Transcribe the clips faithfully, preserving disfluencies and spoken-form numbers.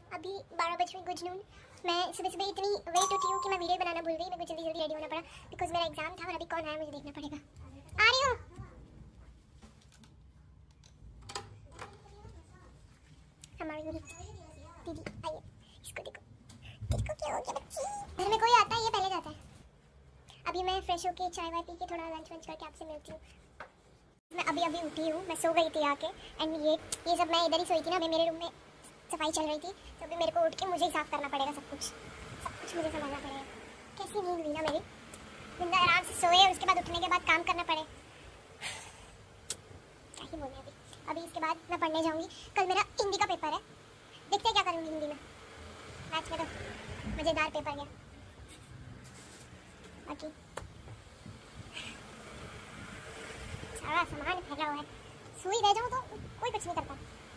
अभी बारह बज रही गुड नून। मैं सुबह सुबह इतनी वेट उठी हूँ कि मैं वीडियो बनाना भूल गई। मेरे को जल्दी जल्दी रेडी होना पड़ा बिकॉज मेरा एग्जाम था और अभी कौन आया मुझे देखना पड़ेगा। आ रही हूँ। हमारी दीदी आइए, इसको देखो देखो क्या हो गया बच्ची। घर में कोई आता है ये पहले जाता है। अभी मैं फ्रेश होके चाय वाय पी के थोड़ा लंच वंच करके आपसे मिलती हूँ। मैं अभी अभी उठी हूँ, मैं सो गई थी आके एंड ये ये सब मैं इधर ही सोई थी ना। अभी मेरे रूम में सफाई चल रही थी तो अभी मेरे को उठ के मुझे ही साफ़ करना पड़ेगा। सब कुछ सब कुछ मुझे संभालना पड़ेगा। कैसी नींद हुई ना मेरी। बिंदा आराम से सोए और उसके बाद उठने के बाद काम करना पड़े। क्या ही बोले अभी अभी इसके बाद मैं पढ़ने जाऊँगी। कल मेरा हिंदी का पेपर है, देखते हैं क्या करूँगी हिंदी में। मैथ्स में तो मज़ेदार पेपर गया। बाकी सारा सामान फैला हुआ है। सोई रह जाऊँ तो कोई कुछ नहीं करता।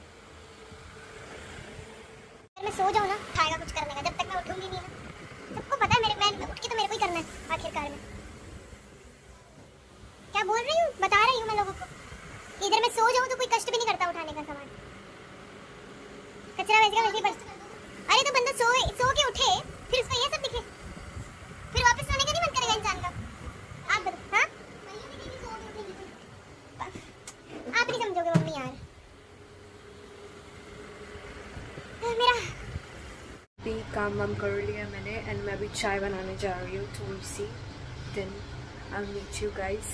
अगर मैं सो जाऊँ ना खाएगा कुछ करने का। जब तक मैं उठूंगी नहीं ना, सबको पता है मेरे मैं उठ के तो मेरे को ही करना है आखिरकार में। क्या बोल रही हूँ बता रही हूँ मैं लोगों को। इधर मैं सो जाऊँ तो कोई कष्ट भी नहीं करता उठाने का सामान। कचरा वैसे वैसे ही। अरे तो बंदा सो सो के उठे फिर उसको ये सब दिखे, फिर वापस सोने का नहीं मन करेगा इंसान का। आप बताओ हाँ आप नहीं समझोगे मम्मी यार। मेरा भी काम वाम कर लिया मैंने एंड मैं अभी चाय बनाने जा रही हूँ थोड़ी सी। Then I will meet you guys.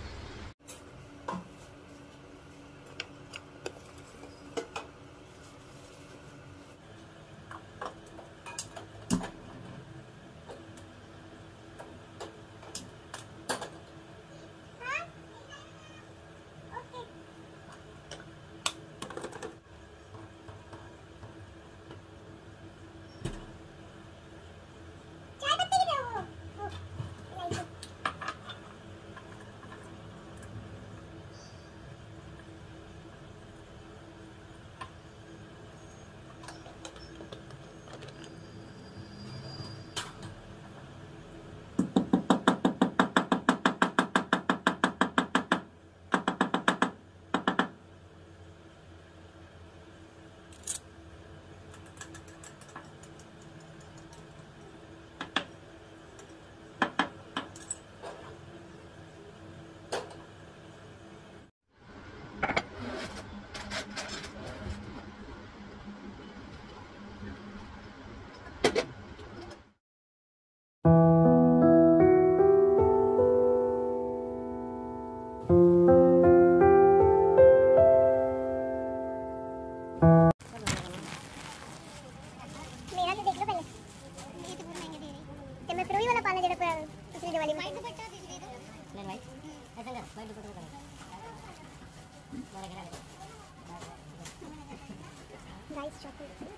Guys shopping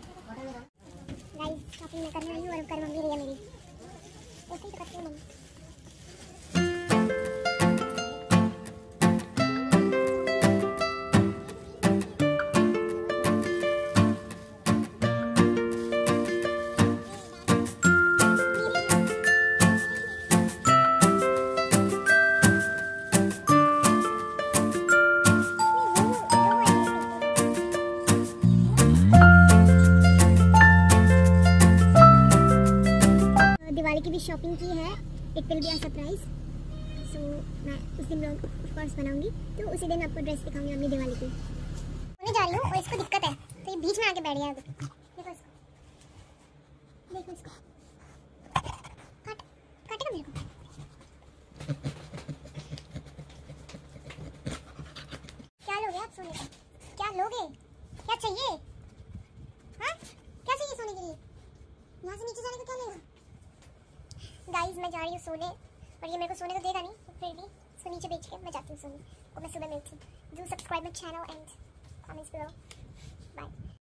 guys shopping मैं करने आई हूँ और कर मम्मी रही है मेरी। ऐसे ही तो करती हूँ मम्मी। दिवाली की भी शॉपिंग की है। It will be a surprise. So मैं उस दिन ब्लॉग ऑफ कोर्स बनाऊंगी तो उसी दिन आपको ड्रेस दिखाऊंगी अपनी दिवाली की। मैं जा रही हूँ और इसको दिक्कत है तो ये बीच में आके बैठ गया। देखो इसको देखो इसको काट काटेगा मेरे को। क्या लोगे आप सोने का? क्या लोगे? क्या चाहिए? हाँ क्या चाहिए सोने के लिए? यहाँ से नीचे जाने को क्या लेगा? गाइस मैं जा रही हूँ सोने और ये मेरे को सोने को देगा नहीं फिर भी इसको नीचे बेच के मैं जाती हूँ सोने और मैं सुबह मिलती हूँ। Do subscribe my channel and comments below. Bye.